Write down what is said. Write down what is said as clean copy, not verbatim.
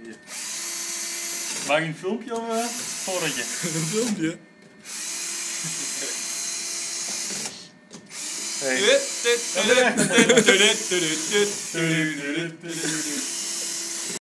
Maak je een filmpje of vorige? Een filmpje. Hey.